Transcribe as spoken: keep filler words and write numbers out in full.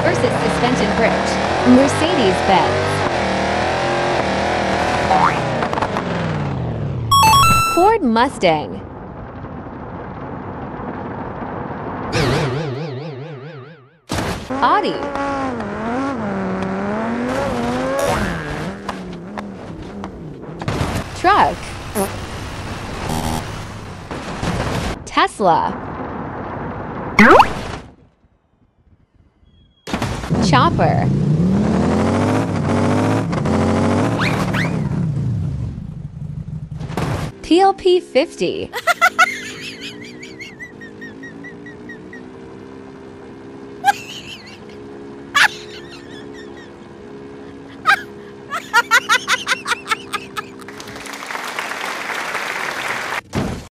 versus suspension bridge. Mercedes-Benz. Ford Mustang. Audi. Truck. Tesla. Chopper. P L P fifty.